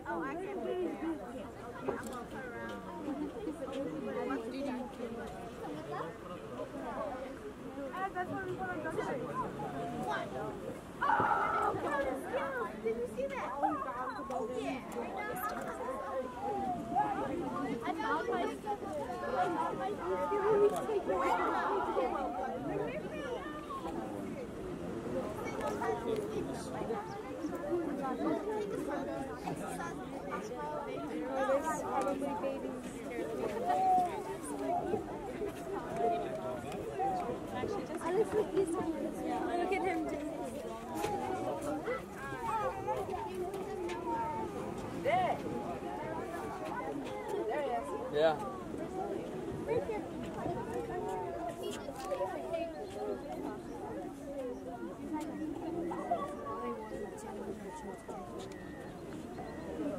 Oh, I can do that. Okay, I'm gonna put around. That's what we want to go to. What? Oh, did you see that? Oh, yeah. I found my Look at him. There. There he is. Yeah.